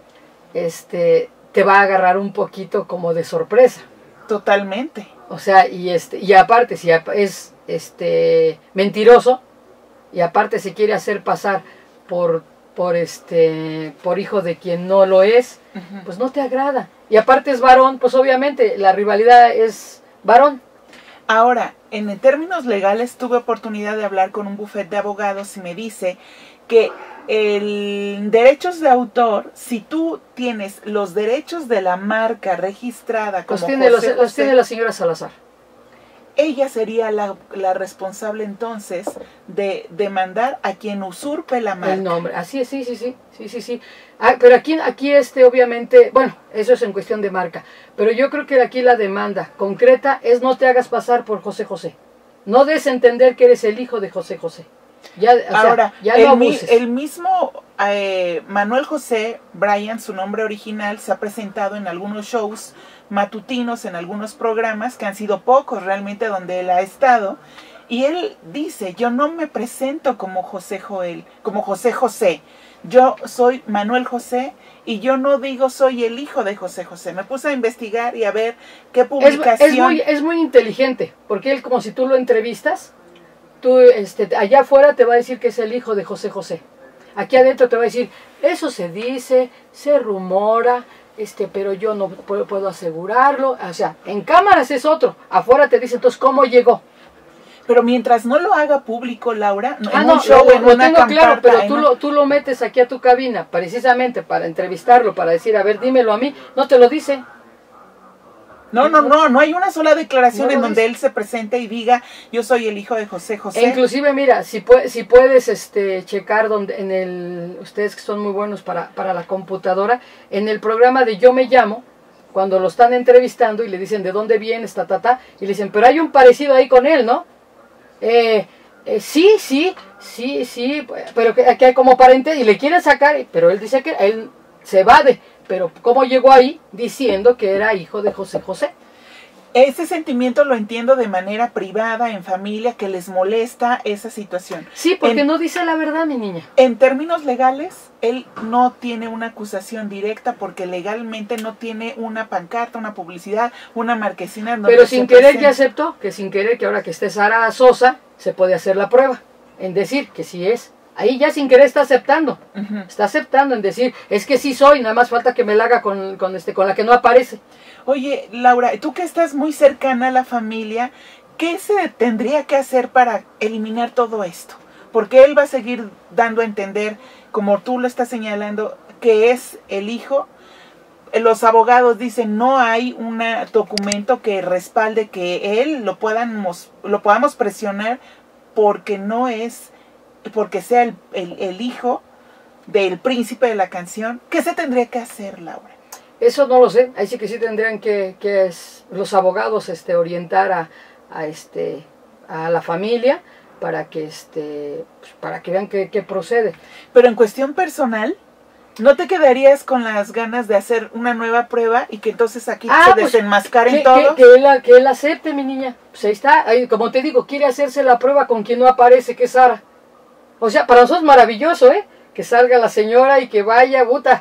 te va a agarrar un poquito como de sorpresa. Totalmente. O sea, y aparte, si es mentiroso, y aparte se quiere hacer pasar por hijo de quien no lo es, pues no te agrada. Y aparte es varón, pues obviamente la rivalidad es varón. Ahora, en términos legales tuve oportunidad de hablar con un bufete de abogados y me dice que el derechos de autor, si tú tienes los derechos de la marca registrada como los tiene la señora Salazar. Ella sería la responsable entonces de demandar a quien usurpe la marca. El nombre, así es, sí. Ah, pero aquí obviamente, bueno, eso es en cuestión de marca, pero yo creo que aquí la demanda concreta es no te hagas pasar por José José. No des a entender que eres el hijo de José José. Ahora, ya no abuses. El mismo Manuel José Brian, su nombre original, se ha presentado en algunos shows matutinos, en algunos programas, que han sido pocos realmente donde él ha estado, y él dice, yo no me presento como José Joel, como José José, yo soy Manuel José, y yo no digo soy el hijo de José José. Me puse a investigar y a ver qué publicación... Es muy inteligente, porque él, como si tú lo entrevistas, tú, allá afuera te va a decir que es el hijo de José José. Aquí adentro te va a decir, eso se dice, se rumora, pero yo no puedo asegurarlo. O sea, en cámaras es otro. Afuera te dice, entonces, ¿cómo llegó? Pero mientras no lo haga público, Laura, en un show, en una tengo claro, camparta, pero tú lo metes aquí a tu cabina, precisamente para entrevistarlo, para decir, a ver, dímelo a mí. No te lo dice. No hay una sola declaración en donde él se presente y diga, yo soy el hijo de José José. E inclusive, mira, si puedes checar ustedes que son muy buenos para la computadora, en el programa de Yo Me Llamo, cuando lo están entrevistando y le dicen de dónde vienes, y le dicen, pero hay un parecido ahí con él, ¿no? Sí, pero que hay como pariente, y le quieren sacar, pero él dice que él se evade. Pero ¿cómo llegó ahí diciendo que era hijo de José José? Ese sentimiento lo entiendo de manera privada, en familia, que les molesta esa situación. Sí, porque no dice la verdad, mi niña. En términos legales, él no tiene una acusación directa porque legalmente no tiene una pancarta, una publicidad, una marquesina. Pero sin querer ya aceptó, que sin querer, que ahora que esté Sara Sosa, se puede hacer la prueba, en decir que sí es. Ahí ya sin querer está aceptando. Está aceptando en decir, es que sí soy, nada más falta que me la haga con la que no aparece. Oye, Laura, tú que estás muy cercana a la familia, ¿qué se tendría que hacer para eliminar todo esto? Porque él va a seguir dando a entender, como tú lo estás señalando, que es el hijo. Los abogados dicen, no hay un documento que respalde que él lo podamos presionar porque no es... porque sea el hijo del príncipe de la canción. ¿Qué se tendría que hacer, Laura? Eso no lo sé. Ahí sí que sí tendrían que los abogados orientar a la familia para que vean qué procede. Pero en cuestión personal, ¿no te quedarías con las ganas de hacer una nueva prueba y que entonces aquí se desenmascaren todos? Que él acepte, mi niña. Pues ahí está. Ahí, como te digo, quiere hacerse la prueba con quien no aparece, que es Sara. O sea, para nosotros es maravilloso, que salga la señora y que vaya,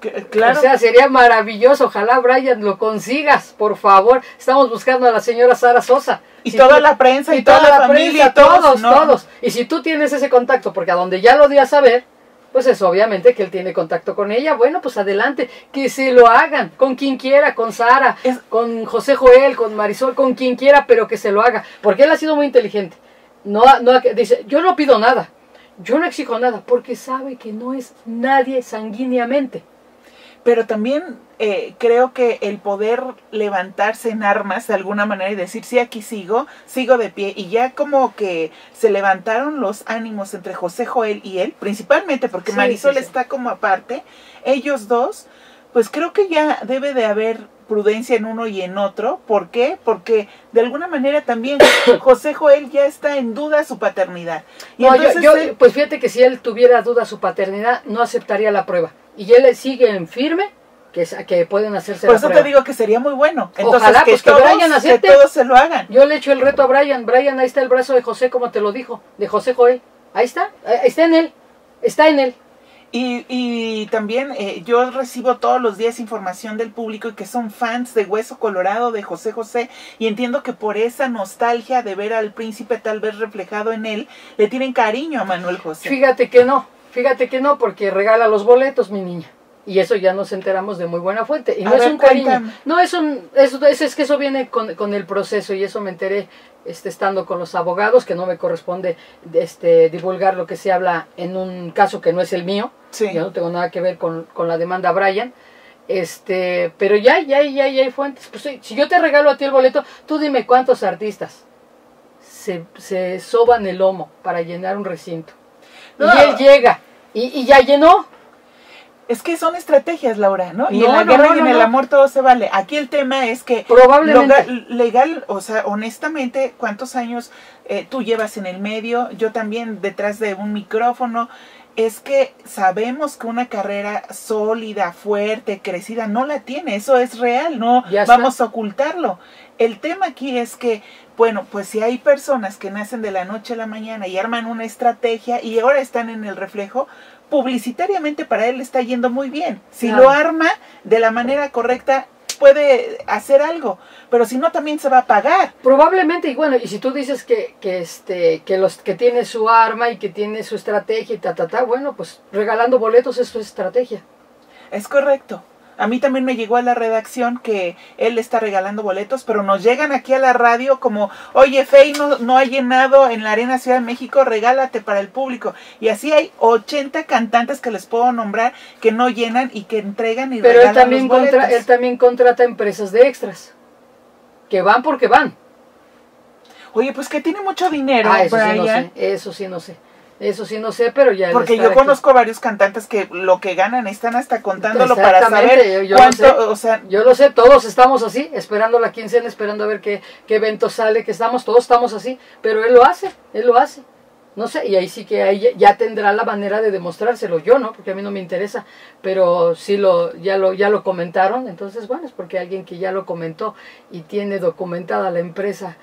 Claro. O sea, sería maravilloso. Ojalá, Brian, lo consigas, por favor. Estamos buscando a la señora Sara Sosa. Y toda la prensa, y toda la familia, prensa, y todos, ¿no? todos. Y si tú tienes ese contacto, porque a donde ya lo di a saber, pues es obviamente que él tiene contacto con ella, bueno, pues adelante, que se lo hagan, con quien quiera, con Sara, con José Joel, con Marisol, con quien quiera, pero que se lo haga, porque él ha sido muy inteligente. Dice, yo no pido nada, yo no exijo nada, porque sabe que no es nadie sanguíneamente. Pero también creo que el poder levantarse en armas de alguna manera y decir, sí, aquí sigo de pie, y ya como que se levantaron los ánimos entre José Joel y él, principalmente porque Sí, Marisol sí, sí. está como aparte, ellos dos, pues creo que ya debe de haber prudencia en uno y en otro. ¿Por qué? Porque de alguna manera también José Joel ya está en duda su paternidad. Y No, entonces pues fíjate que si él tuviera duda su paternidad, no aceptaría la prueba. Y él sigue en firme que pueden hacerse por la eso prueba. te digo que sería muy bueno. Entonces, Ojalá, pues, que Brian que acepte. todos se lo hagan. Yo le echo el reto a Brian. Brian, ahí está el brazo de José, como te lo dijo, de José Joel. Ahí está en él, está en él. Y también yo recibo todos los días información del público y que son fans de Hueso Colorado, de José José, y entiendo que por esa nostalgia de ver al príncipe tal vez reflejado en él, le tienen cariño a Manuel José. Fíjate que no, porque regala los boletos, mi niña. Y eso ya nos enteramos de muy buena fuente. Y no es un cariño. Cuéntame. No, es que eso viene con el proceso, y eso me enteré estando con los abogados, que no me corresponde divulgar lo que se habla en un caso que no es el mío. Sí. Yo no tengo nada que ver con la demanda Brian. Pero ya hay fuentes. Pues, si yo te regalo a ti el boleto, tú dime cuántos artistas se soban el lomo para llenar un recinto. No. Y él llega y ya llenó. Es que son estrategias, Laura, ¿no? Y No, en la no, guerra no, y en no, el no. amor todo se vale. Aquí el tema es que Probablemente. legal, o sea, honestamente, ¿cuántos años tú llevas en el medio? Yo también detrás de un micrófono. Es que sabemos que una carrera sólida, fuerte, crecida, no la tiene. Eso es real, no Ya está. vamos a ocultarlo. El tema aquí es que, bueno, pues si hay personas que nacen de la noche a la mañana y arman una estrategia y ahora están en el reflejo, publicitariamente para él está yendo muy bien. Si Claro. lo arma de la manera correcta, puede hacer algo, pero si no también se va a pagar. Probablemente, y bueno, y si tú dices que tiene su arma y que tiene su estrategia y bueno, pues regalando boletos es su estrategia. Es correcto. A mí también me llegó a la redacción que él está regalando boletos, pero nos llegan aquí a la radio como, oye, Fey no ha llenado en la Arena Ciudad de México, regálate para el público. Y así hay 80 cantantes que les puedo nombrar que no llenan y que entregan y Pero regalan los él boletos. también contrata empresas de extras, que van porque van. Oye, pues que tiene mucho dinero, Eso sí no Brian. sé, eso sí no sé, pero ya... el Porque estar yo aquí- conozco a varios cantantes que lo que ganan están hasta contándolo para Exactamente, saber yo cuánto, lo sé. o sea, Yo lo sé, todos estamos así, esperando la quincena, esperando a ver qué evento sale, todos estamos así, pero él lo hace. No sé, y ahí sí que ahí ya tendrá la manera de demostrárselo. Yo no, porque a mí no me interesa, pero sí ya lo comentaron, entonces bueno, es porque alguien que ya lo comentó y tiene documentada la empresa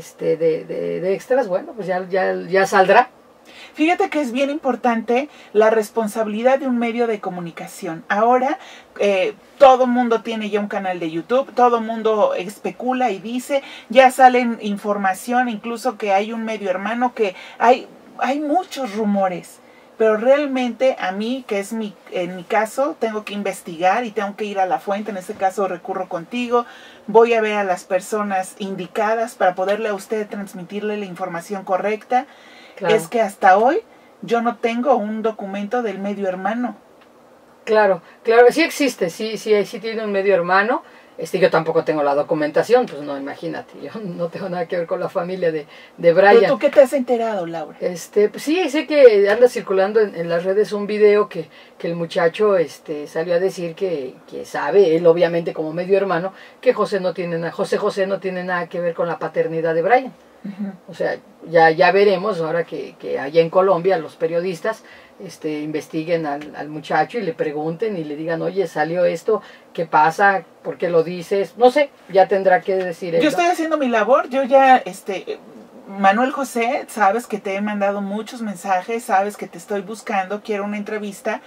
de extras, bueno, pues ya saldrá. fíjate que es bien importante la responsabilidad de un medio de comunicación. Ahora todo mundo tiene ya un canal de YouTube, todo mundo especula y dice, ya salen información, incluso que hay un medio hermano, que hay muchos rumores. Pero realmente a mí, que es en mi caso, tengo que investigar y tengo que ir a la fuente. En este caso recurro contigo. Voy a ver a las personas indicadas para poderle a usted transmitirle la información correcta. Claro. Es que hasta hoy yo no tengo un documento del medio hermano. Claro, sí existe, sí tiene un medio hermano. Yo tampoco tengo la documentación, pues no, imagínate, yo no tengo nada que ver con la familia de Brian. ¿Pero tú qué te has enterado, Laura? Pues sí, sé que anda circulando en las redes un video que el muchacho salió a decir que sabe, él obviamente como medio hermano, que José José no tiene nada que ver con la paternidad de Brian. Uh-huh. O sea, ya veremos ahora que allá en Colombia los periodistas investiguen al muchacho y le pregunten y le digan, oye, salió esto, ¿qué pasa? ¿Por qué lo dices? No sé, ya tendrá que decir él. Yo estoy haciendo mi labor, yo ya, Manuel José, sabes que te he mandado muchos mensajes, sabes que te estoy buscando, quiero una entrevista,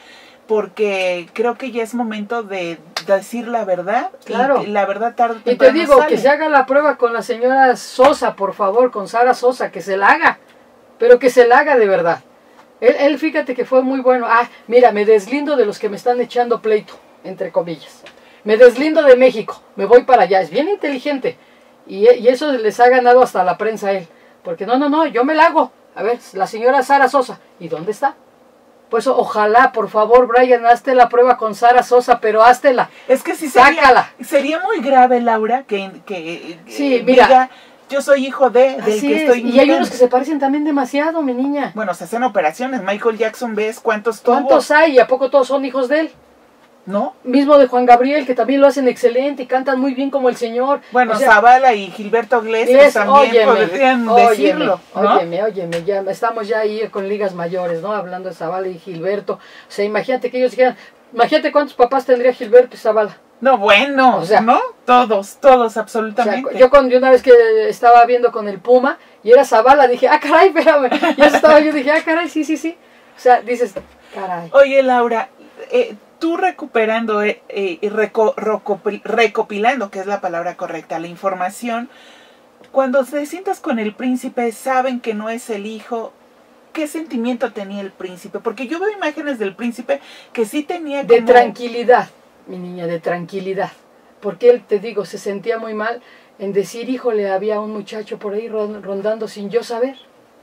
porque creo que ya es momento de decir la verdad. Claro. Y la verdad tarde o Y te temprano digo, sale. que se haga la prueba con la señora Sosa, por favor, con Sara Sosa, que se la haga, pero que se la haga de verdad. Él fíjate que fue muy bueno. Ah, mira, me deslindo de los que me están echando pleito, entre comillas. Me deslindo de México, me voy para allá. Es bien inteligente. Y eso les ha ganado hasta la prensa a él. Porque no, yo me la hago. A ver, la señora Sara Sosa, ¿y dónde está? Pues ojalá, por favor, Brian, hazte la prueba con Sara Sosa, pero háztela. Es que sí Sácala. sería muy grave, Laura, que Sí, mira. diga, yo soy hijo del Así que es. estoy Y hay imitando. unos que se parecen también demasiado, mi niña. Bueno, se hacen operaciones. Michael Jackson, ¿ves cuántos tuvo? ¿Cuántos hay? ¿Y a poco todos son hijos de él? ¿No? Mismo de Juan Gabriel, que también lo hacen excelente y cantan muy bien como el señor. Bueno, O sea, Zavala y Gilberto Iglesias Iglesias, también podrían decirlo, ¿no? Óyeme, ya estamos ya ahí con ligas mayores, ¿no? Hablando de Zavala y Gilberto. O sea, imagínate que ellos dijeran, imagínate cuántos papás tendría Gilberto y Zavala. No, bueno, O sea, ¿no? Todos, O sea, absolutamente. yo cuando una vez que estaba viendo con el Puma y era Zavala, dije, ah, caray, espérame. Y eso estaba yo, dije, ah, caray, sí. O sea, dices, caray. Oye, Laura, tú recuperando y recopilando, que es la palabra correcta, la información, cuando te sientas con el príncipe, saben que no es el hijo. ¿Qué sentimiento tenía el príncipe? Porque yo veo imágenes del príncipe que sí tenía De como... tranquilidad, mi niña, de tranquilidad. Porque él, te digo, se sentía muy mal en decir, híjole, había un muchacho por ahí rondando sin yo saber.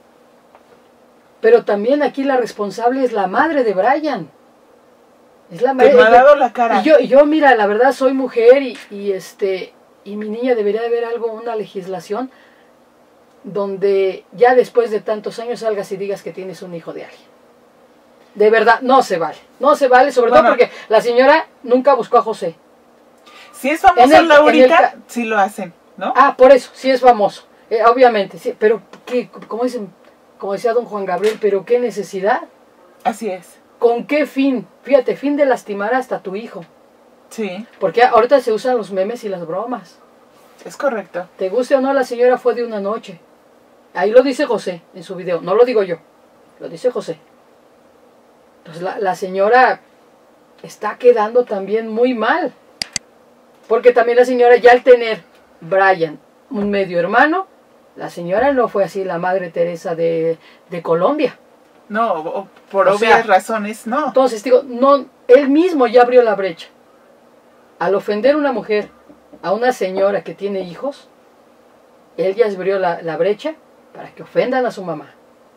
Pero también aquí la responsable es la madre de Brian. Es la madre. Que no ha dado la cara. Y yo, mira, la verdad soy mujer y mi niña debería de haber una legislación donde ya después de tantos años salgas y digas que tienes un hijo de alguien. De verdad, no se vale, sobre todo porque la señora nunca buscó a José. Si es famoso Laurita, sí lo hacen, ¿no? Ah, por eso, sí es famoso, obviamente, sí, pero como decía don Juan Gabriel, pero qué necesidad, Así es. con qué fin, fíjate, fin de lastimar hasta a tu hijo, Sí, porque ahorita se usan los memes y las bromas. es correcto. Te guste o no, la señora fue de una noche. Ahí lo dice José en su video, no lo digo yo, lo dice José. Entonces la señora está quedando también muy mal. Porque también la señora, ya al tener Brian, un medio hermano, la señora no fue así la Madre Teresa de Colombia. No, por O obvias sea, razones, no. Entonces, digo, no, él mismo ya abrió la brecha. Al ofender a una mujer, a una señora que tiene hijos, él ya abrió la brecha para que ofendan a su mamá.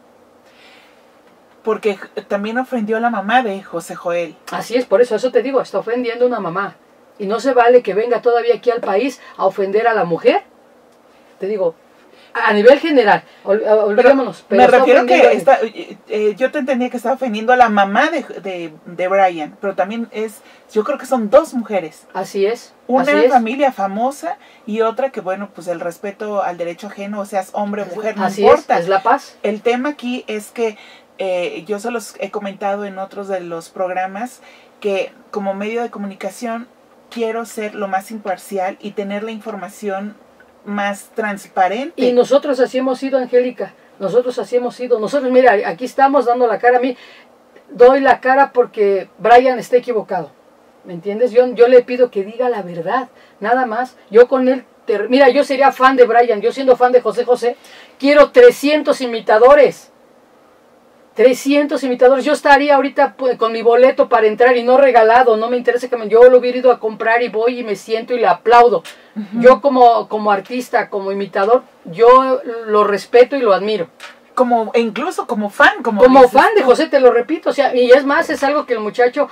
Porque también ofendió a la mamá de José Joel. Así es, por eso te digo, está ofendiendo a una mamá. Y no se vale que venga todavía aquí al país a ofender a la mujer. Te digo, a nivel general, olvidémonos. Me refiero que yo te entendía que estaba ofendiendo a la mamá de Brian, pero también yo creo que son dos mujeres. Así es. Una así es. familia famosa y otra que, bueno, pues el respeto al derecho ajeno, o seas hombre o mujer, no Así importa. es la paz. El tema aquí es que yo se los he comentado en otros de los programas, que como medio de comunicación quiero ser lo más imparcial y tener la información más transparente. Y nosotros así hemos sido, Angélica. Nosotros así hemos sido. Nosotros, mira, aquí estamos dando la cara. A mí doy la cara porque Brian está equivocado. ¿Me entiendes? Yo le pido que diga la verdad. Nada más. Yo con él... Mira, yo sería fan de Brian. Yo siendo fan de José José, quiero 300 imitadores. 300 imitadores. Yo estaría ahorita con mi boleto para entrar y no regalado. No me interesa que yo lo hubiera ido a comprar y voy y me siento y le aplaudo. Yo como artista, como imitador, yo lo respeto y lo admiro. Incluso como fan. Como fan de José, te lo repito. O sea, y es más, es algo que el muchacho,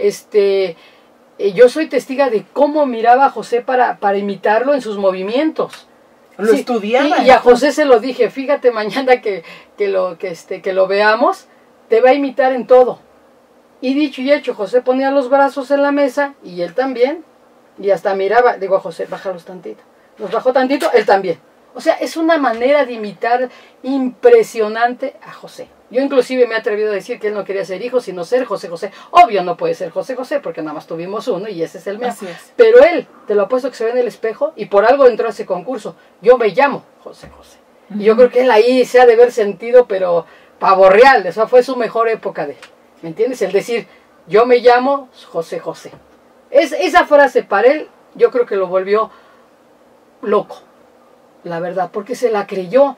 yo soy testiga de cómo miraba a José para imitarlo en sus movimientos. Lo estudiaba. Y a José se lo dije, fíjate, mañana que lo veamos, te va a imitar en todo. Y dicho y hecho, José ponía los brazos en la mesa, y él también, y hasta miraba, digo a José, bájalos tantito. Los bajó tantito, él también. O sea, es una manera de imitar impresionante a José. Yo inclusive me he atrevido a decir que él no quería ser hijo, sino ser José José. Obvio no puede ser José José, porque nada más tuvimos uno y ese es el mío. Así es. Pero él, te lo apuesto que se ve en el espejo, y por algo entró a ese concurso. Yo me llamo José José. Y yo creo que él ahí se ha de haber sentido, pero pavo real. Esa fue su mejor época de él. ¿Me entiendes? El decir, yo me llamo José José. Esa frase para él, yo creo que lo volvió loco, la verdad, porque se la creyó,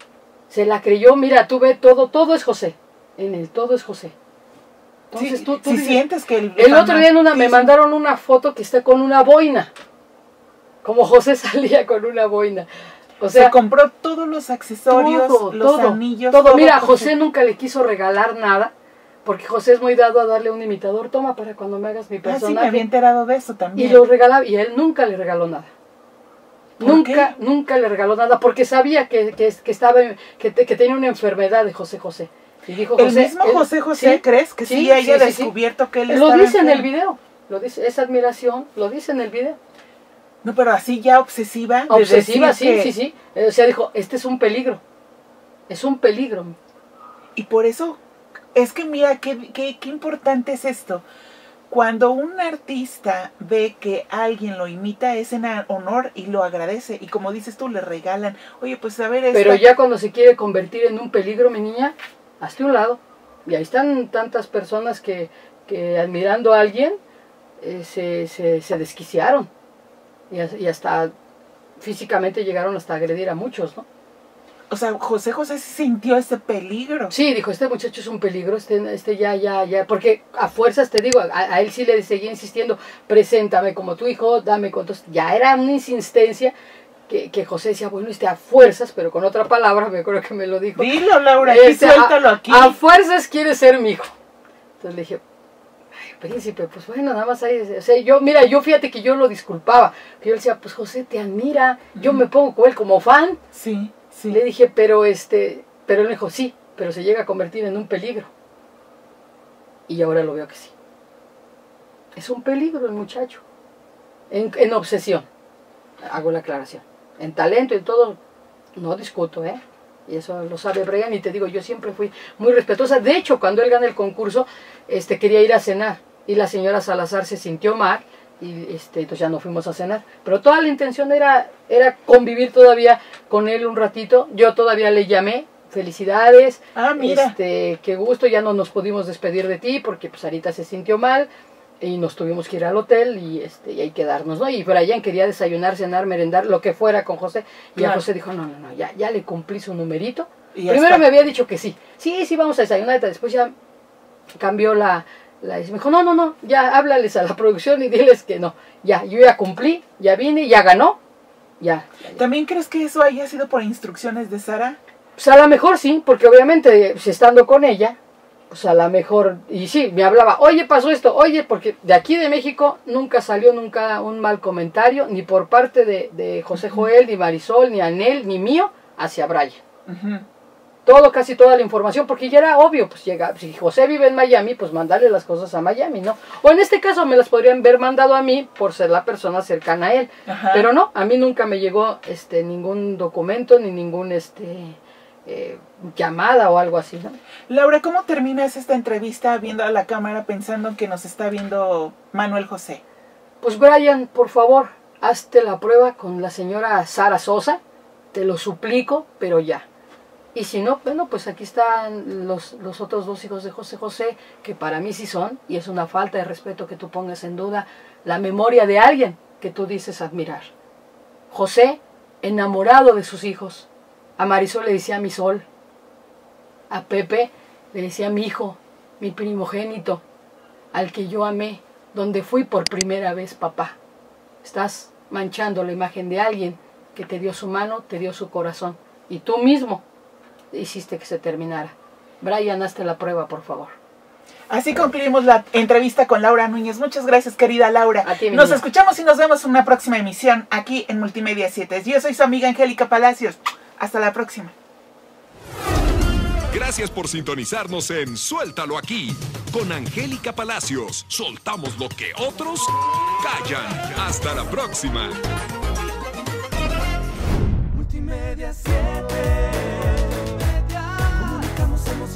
mira, tú ves, todo es José, en el todo es José. Entonces Sí, tú si dices, sientes que el otro día me mandaron una foto que está con una boina, como José salía con una boina. O sea, se compró todos los accesorios, los anillos. Todo. Mira, José nunca le quiso regalar nada, porque José es muy dado a darle un imitador, toma para cuando me hagas mi personaje. Sí, me había enterado de eso también. Y lo regalaba, y él nunca le regaló nada. Nunca le regaló nada, porque sabía que tenía una enfermedad de José José. Y dijo ¿El mismo José José, ¿sí? crees que sí haya descubierto que él lo estaba dice en el enfermo? video, lo dice, esa admiración, lo dice en el video. No, pero así ya obsesiva. Obsesiva, de decir sí. O sea, dijo, este es un peligro. Es un peligro. Y por eso, es que mira, qué importante es esto. Cuando un artista ve que alguien lo imita, es en honor y lo agradece. Y como dices tú, le regalan. Oye, pues a ver... Pero ya cuando se quiere convertir en un peligro, mi niña, hazte un lado. Y ahí están tantas personas que admirando a alguien, se desquiciaron. Y hasta físicamente llegaron hasta a agredir a muchos, ¿no? O sea, José José sintió ese peligro. Sí, dijo, este muchacho es un peligro, ya, porque a fuerzas te digo, a él sí le seguía insistiendo, preséntame como tu hijo, dame cuántos, ya era una insistencia que José decía, bueno, a fuerzas, pero con otra palabra, me acuerdo que me lo dijo. Dilo, Laura, aquí suéltalo aquí. A fuerzas quiere ser mi hijo. Entonces le dije, ay, príncipe, pues bueno, nada más hay, o sea, yo fíjate que yo lo disculpaba, que yo le decía, pues José te admira, yo me pongo con él como fan. Sí. Sí. Le dije, pero él me dijo, sí, pero se llega a convertir en un peligro. Y ahora lo veo que sí. Es un peligro el muchacho. En obsesión. Hago la aclaración. En talento y en todo, no discuto, ¿eh? Y eso lo sabe Brian, y te digo, yo siempre fui muy respetuosa. De hecho, cuando él gana el concurso, quería ir a cenar. Y la señora Salazar se sintió mal. Y entonces ya no fuimos a cenar, pero toda la intención era convivir todavía con él un ratito. Yo todavía le llamé, felicidades, mira, qué gusto, ya no nos pudimos despedir de ti porque pues Sarita se sintió mal y nos tuvimos que ir al hotel y hay que quedarnos, ¿no? Y Brian quería desayunar, cenar, merendar, lo que fuera con José, y claro. A José dijo, no, ya le cumplí su numerito. Primero me había dicho que sí, vamos a desayunar, después ya cambió me dijo, no, ya háblales a la producción y diles que no, yo ya cumplí, ya vine, ya ganó, ya. ¿También crees que eso haya sido por instrucciones de Sara? Pues a lo mejor sí, porque obviamente pues, estando con ella, pues a lo mejor, y sí, me hablaba, oye, pasó esto, oye, porque de aquí de México nunca salió un mal comentario, ni por parte de José Joel, ni Marisol, ni Anel, ni mío, hacia Brian. Casi toda la información, porque ya era obvio, pues si José vive en Miami, pues mandarle las cosas a Miami, ¿no? O en este caso me las podrían haber mandado a mí por ser la persona cercana a él. Ajá. Pero no, a mí nunca me llegó ningún documento, ni ningún llamada o algo así, ¿no? Laura, ¿cómo terminas esta entrevista viendo a la cámara pensando que nos está viendo Manuel José? Pues Brian, por favor, hazte la prueba con la señora Sara Sosa, te lo suplico, pero ya. Y si no, bueno, pues aquí están los otros dos hijos de José José, que para mí sí son, y es una falta de respeto que tú pongas en duda la memoria de alguien que tú dices admirar. José, enamorado de sus hijos. A Marisol le decía mi sol. A Pepe le decía mi hijo, mi primogénito, al que yo amé, donde fui por primera vez papá. Estás manchando la imagen de alguien que te dio su mano, te dio su corazón, y tú mismo hiciste que se terminara. Brian, hazte la prueba, por favor. Así concluimos la entrevista con Laura Núñez. Muchas gracias, querida Laura. A ti, nos escuchamos y nos vemos en una próxima emisión aquí en Multimedia 7. Yo soy su amiga Angélica Palacios. Hasta la próxima. Gracias por sintonizarnos en Suéltalo Aquí con Angélica Palacios. Soltamos lo que otros callan. Hasta la próxima. Multimedia 7. Comunicamos emociones.